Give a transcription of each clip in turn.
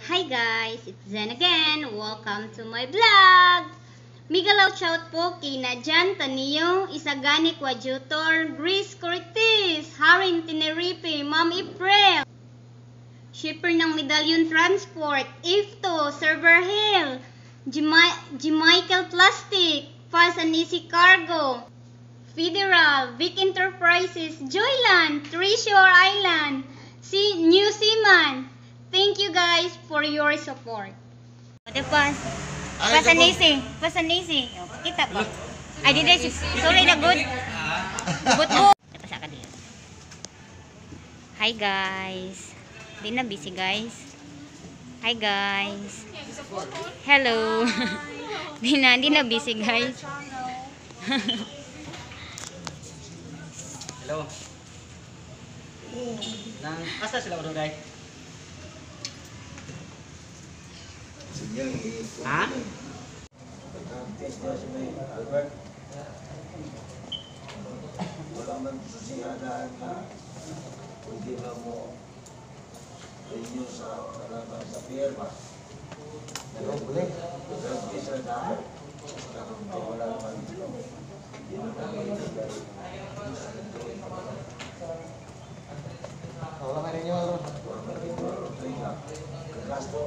Hi guys, it's Zen again. Welcome to my vlog. Migalaw shout po kina Jan Taniyong, Isagani Quadjutor, Grace Cortés, Harin Tenerife, Ma'am April, shipper ng Medallion Transport, Ifto, Server Hill, Michael Plastic, Fast and Easy Cargo, Federal, Vic Enterprises, Joyland, Treasure Island, New Seaman. Thank you guys for your support. Ate Pas. Pasanisi. Pasanisi. Kita pa. Ay, di dai. Sorry na good. Good. Ito sa kadila. Hi guys. Di na busy guys. Hi guys. Hello. Di na busy guys. Hello. Nang asa sila udah guys? Ha? Wala man susiyadan na hindi na mo inyo sa talaga sa firma. Pero boleh, bisa dahil wala man hindi na nagigay. Wala ka rin yun. Gasto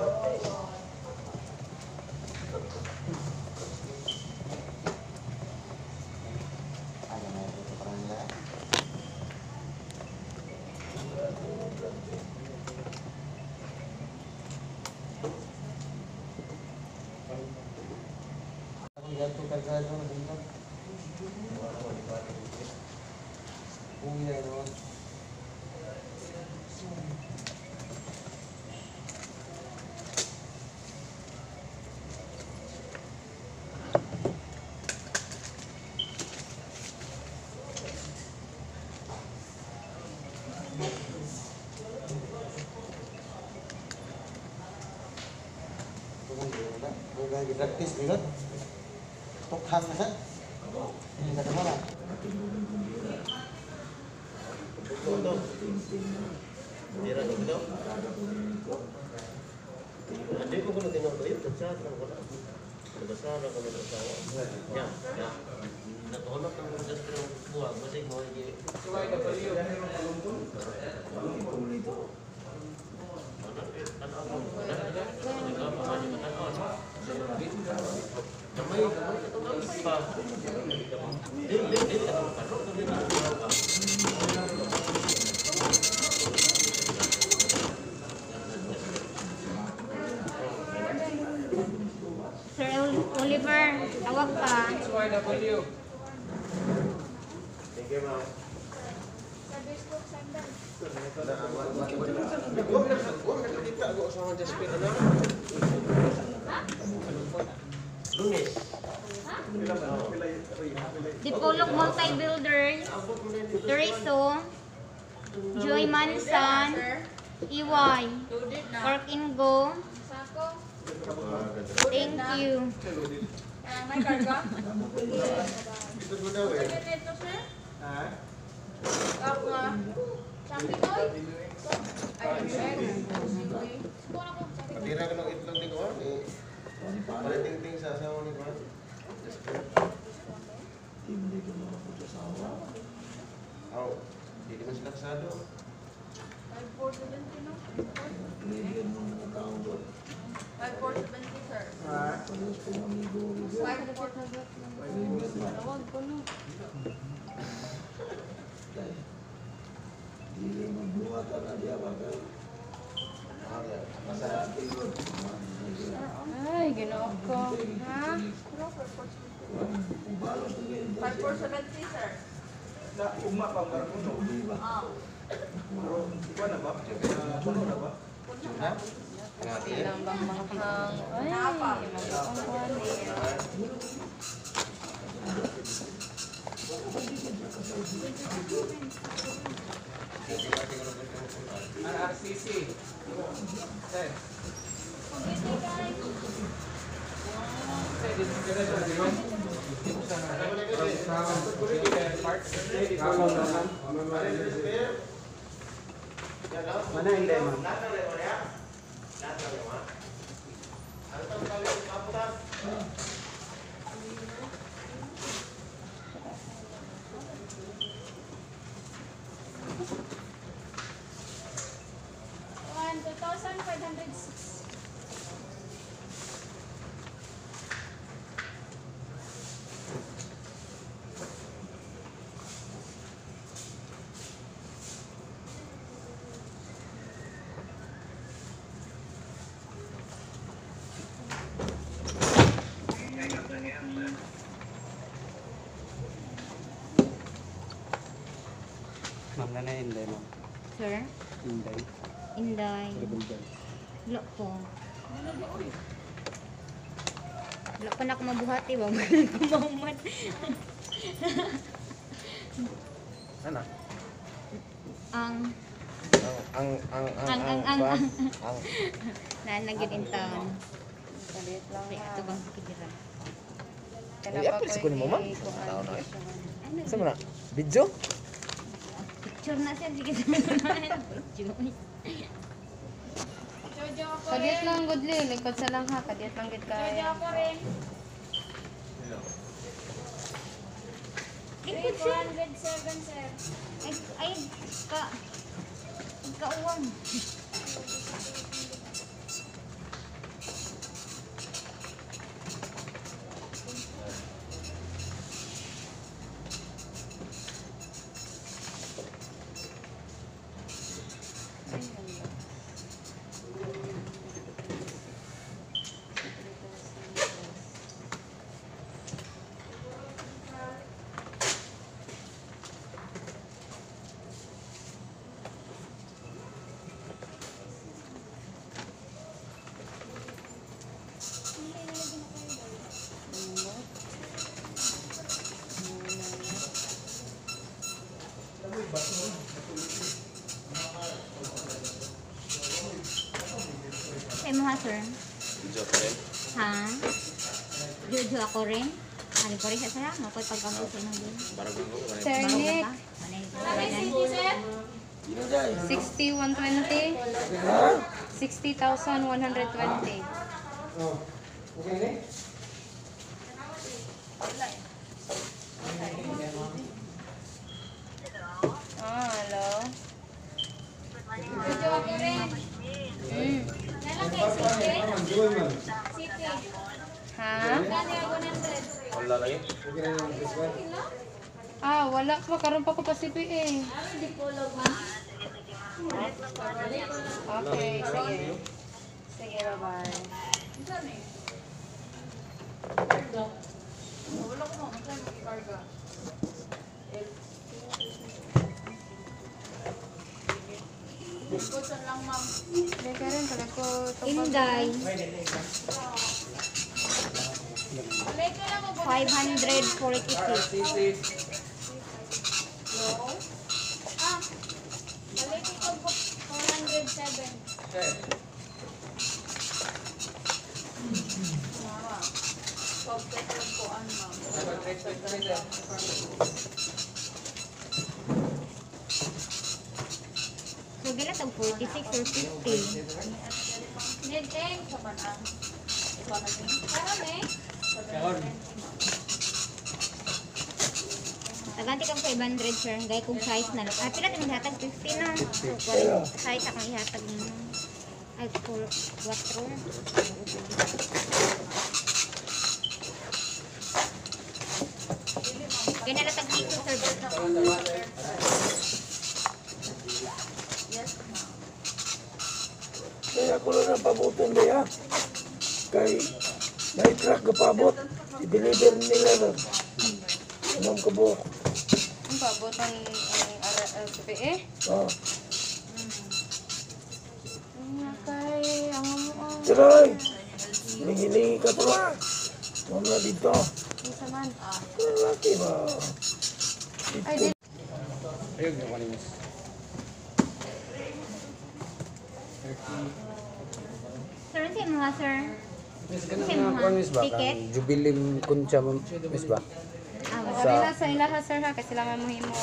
ganto kagado na dito. Uwi na naman. Practice dulu. Tukhang na sa. Hindi ka naman. Untuk Dira dulu dong. Ada kok kalau tengok tu itu chat kan kalau besar kalau besar. Ya, ya. Nak tolak kan kita terus buat masih mau lagi. Selain apa dia itu. Sir Oliver, tawag ka. Thank you, ma'am. Lunes. Dipolog Multi-Builders, Teriso, Joy Mansan, EY, Work and Go. Thank you. May karga? Itu sudah weh. Ito, sir? Ha? Ako, sabi ko, ay, sir. Patira ka ng itlog ni Kuan. Ting-ting sa asawa ni Kuan. hindi ka makapusasawa. Aw, di naman sila kasado. 5470, no? Pinigyan mo mga tao doon. 5470, sir. Pares po amigo. 5470. Tawag ko, no? Hindi magbuwatan na diya bagay. Ay, ginawa ko. Ha? 5470, sir. Na uma pa marunong. Ah. Pero ikaw na ba? Puno na ba? Tuna? Ilang bang mahang. Ay, magkakuan Ang RCC. Sir. Mana hindi, ma'am? Ma'am na na Inday, ma'am. Sir? Inday. Inday. Rebulgan. Wala po. Wala pa na ako mabuhati. Wag mo kumauman. Ano? Ang nanagin in town. Salit lang Ay, ha. ito bang sikira? Apis ko ni mama? Ano? Saan mo na? Video? Picture na siya. Sige sa mga picture. Kadiyat lang godli, likod sa lang ha, kadiyat lang gid kaya. Likod siya. 407, sir. Ay, kauwang. Ay mo ha, sir? Video ko rin. Ha? Jojo ako rin? Ano ko rin siya sa'yo? Makoy pag-abot sa inong din. Barang gulo ko rin. Sir Nick, Manay. 60,120. 60,120. Oh. Okay na? Hello. Ha? Wala lagi. Wala pa. Karoon pa ko pa CPA. Okay, sige. Sige, bye-bye. Teka rin, pala ko Inday. 546. So, gila tag 46 or 50. Taganti kang 500, sir. Gaya kong size na lang. Pila tayo maghatag 50 na. So, size akong ihatag mo. Ay, 4. Kaya nalatag dito, sir. Kaya ako lang ang pabuton niya. Kay may truck na pabot. I-deliver nila na. Anong kabuk? Ang pabot ang CPA? Oh. Okay, ang mo. Tiroy! Hilingi-lingi ka to ha. Huwag na dito. Isa man. Laki ba? Ay, di. Ayun, yung kanimis. Sir, ano sa'yo mga, sir? Kanimis ba? Ticket? Jubilim kuncha, miss ba? Sabi na sa ilaha, sir ha, kasi lang mo himo.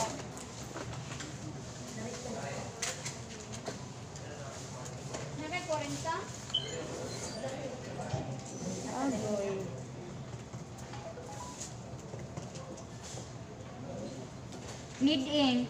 Need ink.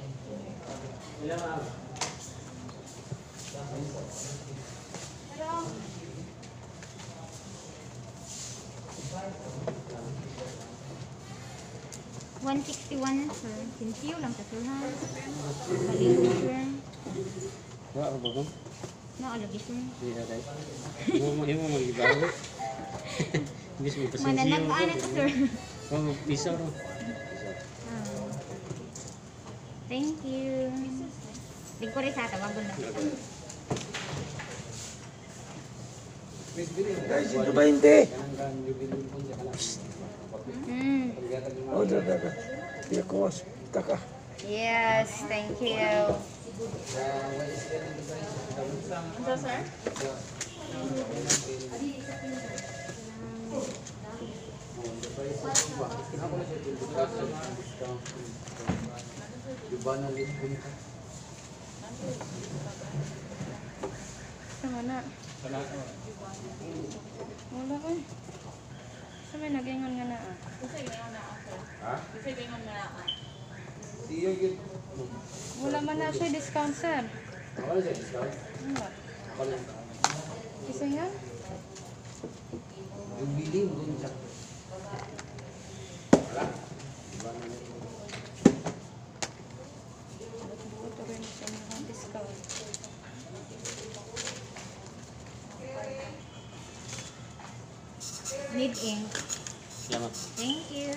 161, sir. Sintiyo lang sa sir, ha? Kaligo, sir. Wala ka ba ko? Nakalagi, sir. Hindi na tayo. Imo mag-ibago. Imbis mo pasinsiyo. Mananagaan na to, sir. Oh, isa ro. Thank you. Di ko rin sa tawag na. Guys, 120. Oh, daga. Dia kuas. Taka. Yes, thank you. Sama na. Wala ko. Sa may nagingon nga na. Wala man na siya discount, sir. Wala. Isa yan? Ito rin siya mga discount. Need ink. Salamat. Thank you.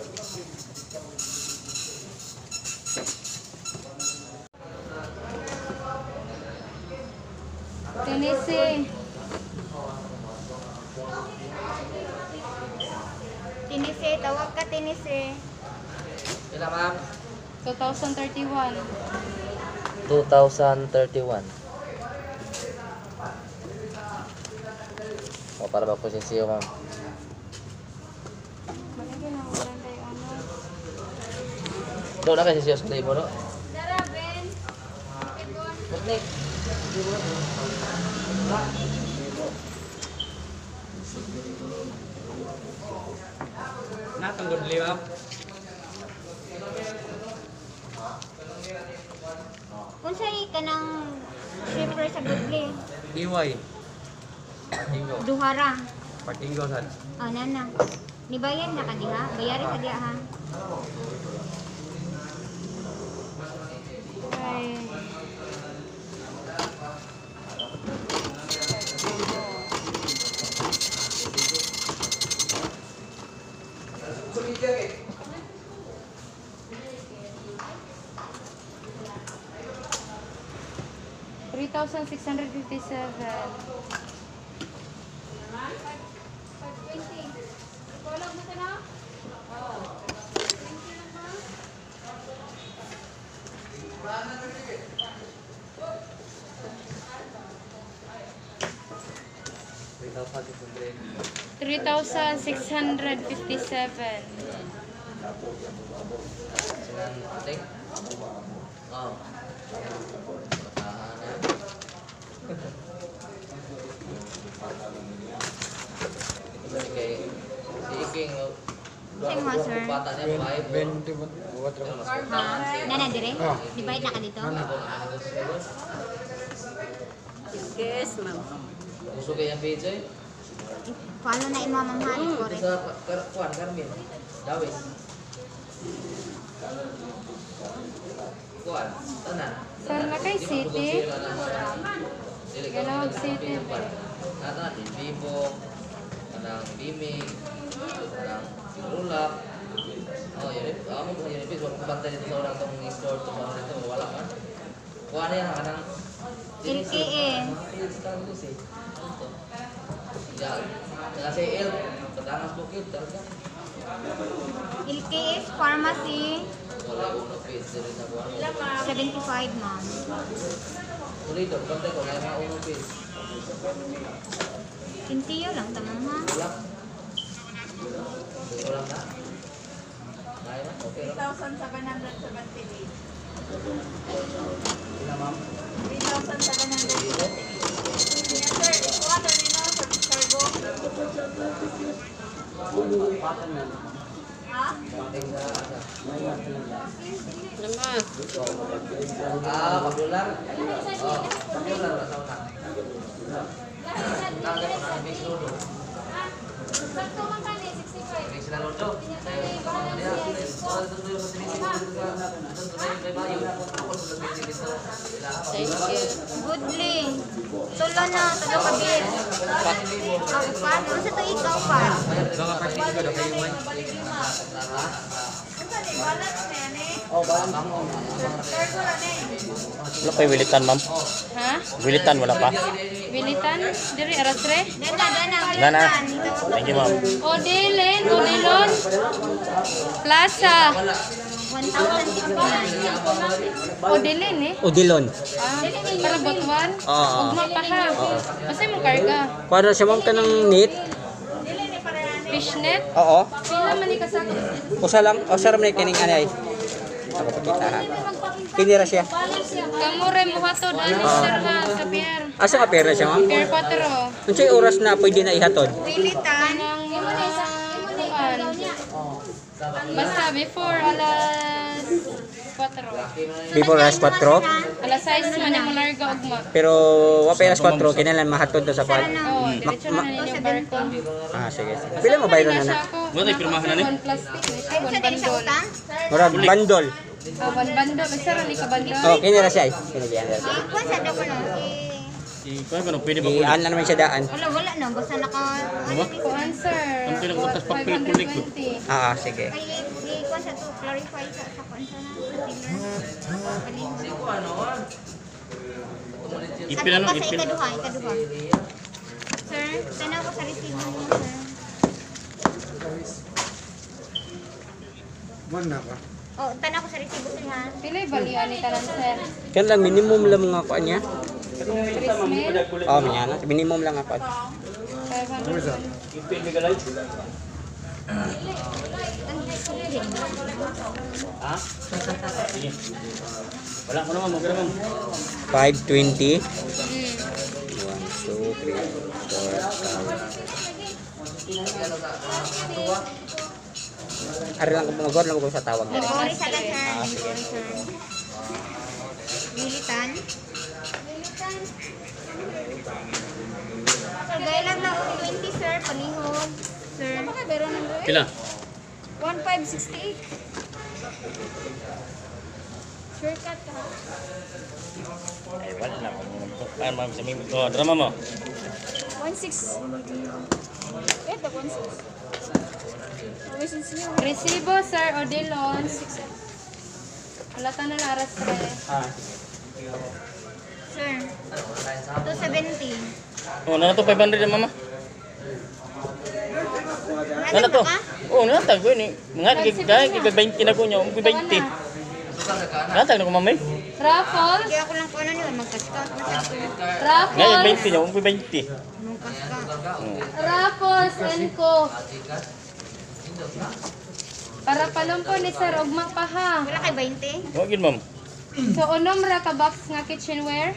Tennessee. Tennessee, tawag ka Tennessee. Ilan ma'am? 2031. 2031. O, para ba po siya ma'am? Malagyan na wala tayo ano. Doon na kayo siya sa table, no? Dara, Ben. Putnik. Natanggod liwap. Kung sa'yo ka ng shipper sa Goodly, Iway. Patingo. duhara. Patingo sad. Oh, nana. Nibayan na ka diha? Bayari ka diha, ha? Ay. $3,657. $3,657. Sinang ating? Oo. Si Iking, Sing mo, sir. bata niya, 5. Ha? Nana, dire? Nibayad na ka dito? Yes, ma'am. Gusto kaya pizza eh? Follow na imo mamahal ko rin. Sa Kuan, Carmen. Dawis. Kuan, tanan. Saan na kay City? Galawag City. Nata, di Vivo, kanang Bimig, kanang Rulak. Oh, yun. Ako mo yun. Huwag kubantay dito sa orang itong store. Ito sa orang ito. Wala ka. Kuha na yan. Kanang LKN. yan. Nasa il. Katangas bukid. Talaga. LKS Pharmacy. Wala ko na pizza rin na buwan. 75, ma'am. Tuloy daw. Bantay ko. Kaya mga unong pizza. Kintiyo lang tamang, ha? Wala. Wala na. Kaya na. Okay lang. 3,778. Ina ma'am. 3,778. Yes, sir. Water nino sa cargo. Ha? Pating sa asa. Naman. Pagdular. Oh, pagdular na sa una. Tagay ko na base load. Sakto man ka ni 65. Base na load to. Kaya, mga niya, Thank you. Goodly. Tulo na, tulo ka beer. Ang upan, ano sa to ikaw pa? Wala pa yung wilitan, ma'am. Ha? Wilitan, wala pa. Bilitan? Diri arasre? Wala na. Thank you, ma'am. Odilin, Odilon. Plaza. 1,000 Odilin eh. Odilon. Ah, para botwan? Oo. Ugma pa ha. Kasi mo karga. Kuha siya ma'am ka ng meat. Fishnet? Oo. Pila man ni kasako? Usa lang. Usa ram ni kining anay. Ako pakita ha. Kinira siya. Kamure mo hatod ani sir ha sa pier. Asa ka pera siya ma'am? Pier 4. Unsay oras na pwede na ihatod? Pilitan. Kanang basta before alas 4. Before alas 4. Alas 6 man yung larga ugma. Pero wa pa alas 4 kinahanglan mahatod to sa kwan. Oh, diretso na ninyo barko. Ah sige. Pila mo bayro na na? Wala tayo pirmahan na ni. One plastic, ito, one Sa dali sa bandol. utang? Murag bandol. One bandol, magsara ni ka bandol. Oh, kinira siya. Kinira siya. Kung sa daw ko no, Ikaw ba pwede ba Ian na naman siya daan. wala no, basta naka, Ko answer. Ang pinakabutas pa kulik. 520. Ah, sige. ay, kung sa to, clarify sa kwansa na, sa dealer. Ipil ano, Sa ipil. ikaduha. Sir, tanaw ko sa resibo mo, sir. Oh, tanaw ko sa resibo, sir, ha? Pila yung balian ni tanan sir? Kan lang minimum lang mga kuan niya. Christmas? Oh, minyan. Minimum lang ako. 500. Ha? Sige. Wala ko naman, magkano ma'am. 520. 1 Mm. 2 3 4 Ari lang ko magod lang ko sa tawag diri. Sorry sa lahat, sir. Militan. Sir, gaya lang na 20, sir, panihog. Sir. Pila? 1568. Shortcut ka. Ay, wala na. Ano ma'am, sa mimi ko. Drama mo. 16. Ito, 16. Provisions niyo. Resibo sir Odilon. Wala ta na aras tre. Sir. 270. Oh, nana to 500 na mama. Nana to. Oh, natag ko ni. Mga gigay, 20 na ko nyo. 20. Natag na ko mamay. Raffles. Kaya ako lang kung ano yun, mag-discount na sa ako. Ngayon Raffles. 20 nyo, 20. Mag-discount. Raffles and Co. Para palumpo ni sir ugma pa ha. Wala kay 20? Wag yun ma'am. So unom ra ka box nga kitchenware.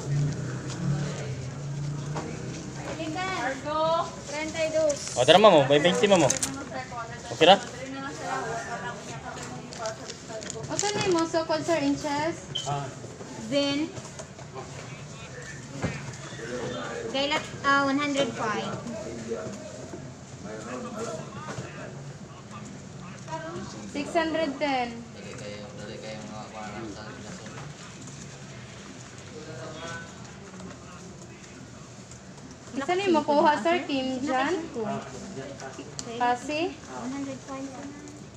Argo, 32. O, tara ma'am, may 20 ma'am. Okay na? Okay na mo so sir inches. Then, kailat 105. 610. Isa ni makuha sir Kim Jan. Kasi 105 na.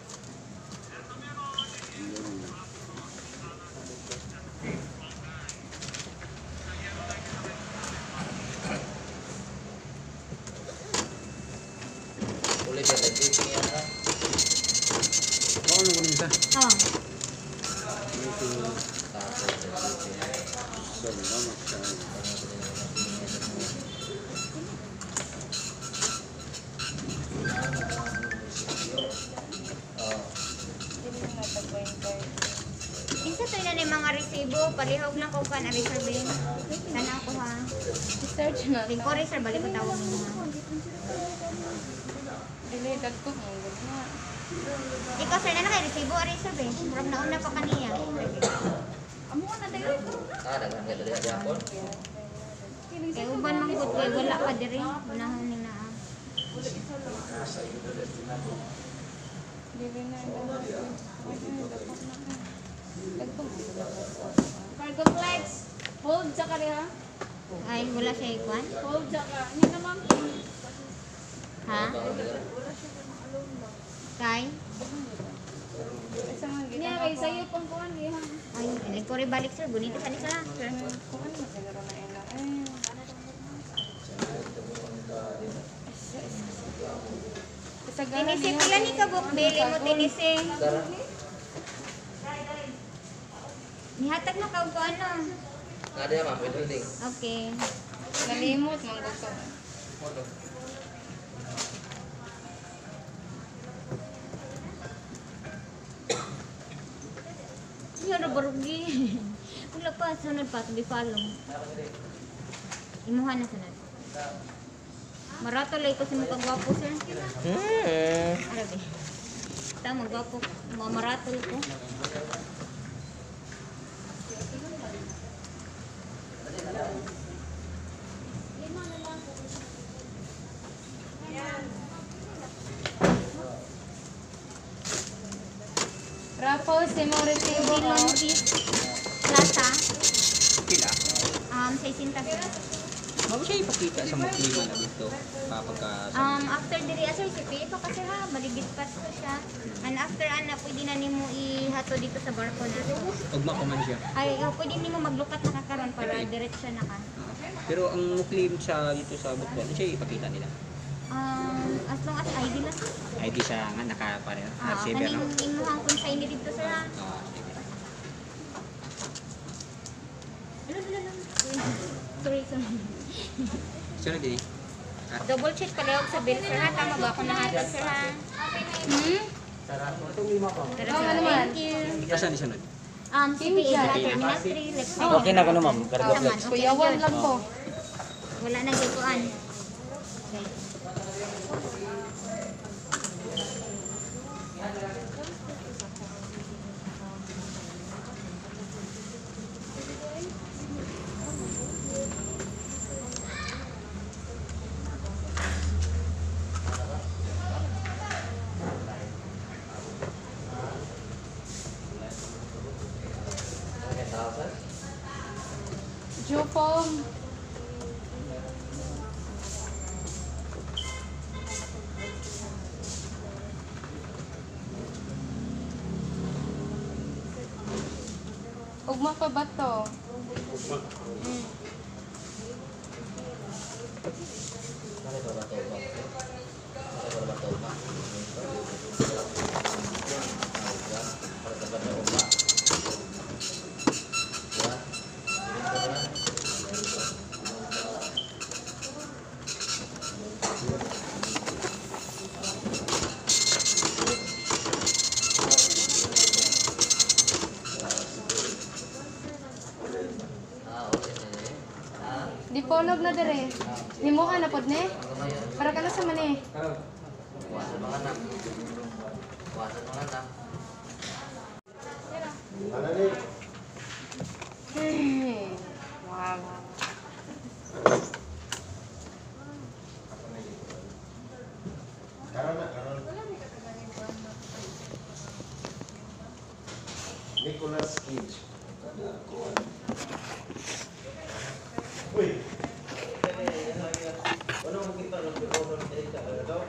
Ulit yan, nag-tipping yan ha. Oh. Isa to na ni mga resibo, palihog lang ko kan ari sir Ben. Sana ako ha. search na. Lingkore sir, balik ko tawag mo ha. Dili dagko mo gud na. Ikaw sir na kay resibo ari sir Ben. Murag nauna pa kaniya. Daghan ka dali sa Japon. Kay uban man gud kay wala pa diri. Unahon ni na. Dili na. Cargo flex. Hold sa kanya. Ay, wala siya ikuan. Hold sa ka. Hindi naman. Ha? Kay? Niya kay sayo pang kuan diha. Ay, nagkore balik sir. Gunito sa nila. Tinisi pala ni kabuk. Bili mo tinisi. Nihatag na ka ko ano. Nggak ada ya, Ma'am, building. Okay. Nalimot man ko to. Iya udah berugi. Wala pa sunod pa to follow. Imuhan na sunod. Marato lay ko sa mga gwapo sir. Arabi. Tama gwapo. Marato ko. Raffles, mo receiving Bilon Kiss Plaza. Pila. 60 sir. Mao siya ipakita sa mga klima na dito kapag After diri sir si Pito kasi ha baligid pa siya. And after ana pwede na nimo ihato dito sa barko na. ugma ko man siya. Ay, pwede nimo maglukat na kakaron para diretso na ka. Pero ang claim sa dito sa bukbon, ano siya ipakita nila? As long as ID lang. ID siya nga naka-pare. Receiver Kaning no? imuhang consign dito sir ha. Sige. Sorry. Sunod din. Double check palihog sa bill sir ha. Tama ba ako nahatag sir ha? Tara, thank you. Asan di sunod? CPA Terminal 3, left side. Okay na ko no, ma'am. Cargo Naman, flex. okay Kuyawan na lang yun. ko. Wala na gikuan. Okay. Jupong. Ugma pa ba to? Di ponog na dire. Himo ka na pod ne? Para ka na sa mani. Kuwasan mga anak. Kuwasan mga anak. Ano ni? Wow. Karon. Nicolas Cage. Uy. Ano mo kita ng honor dito daw?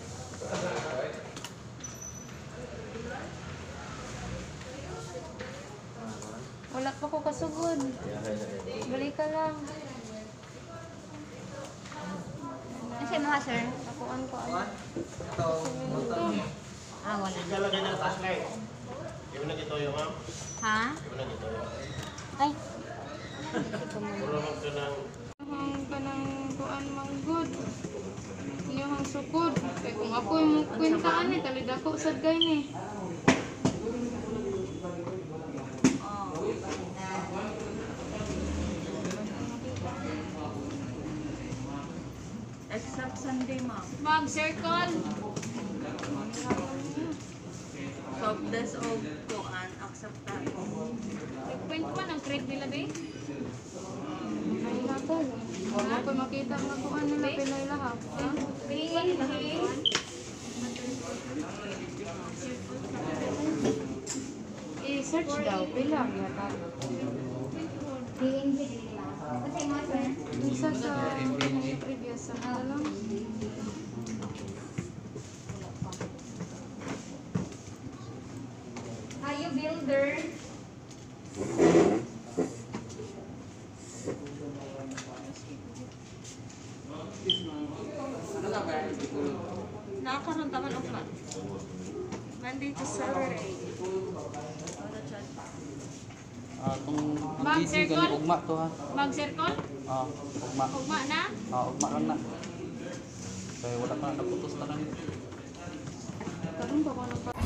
Wala pa ko kasugod. Balik ka lang. Kasi mga sir. Akuan ko. Wala. Ikalagay ng flashlight. Yung na dito yung ma'am. Ha? Yung na dito yung. Ay. Puro lang ka ng Ang kanang kuan mang good. Inyong sukod. Kaya kung ako yung kwentaan ni, talid ako sad gay ni. Except Sunday, ma'am. Mag-circle. Soft dress o kuan, acceptan. Nag-point pa ng crate nila ba? Ay nato. Wala ko makita nga kuan nila Pinoy lahat. Ha? Is search daw, pila yata. Isa sa previous sa lang. Ayo builder. Nakakaroon taman of Monday to Saturday. Kung Mag-busy ka ni ugma to ha. Mag-circle? Ugma. Ugma na? Ugma lang na. Kaya wala pa naputos na lang. Karoon pa ko ng